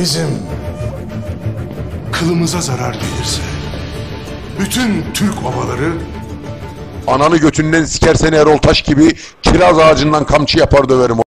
bizim kılımıza zarar gelirse bütün Türk obaları ananı götünden sikersen Erol Taş gibi kiraz ağacından kamçı yapar döverim.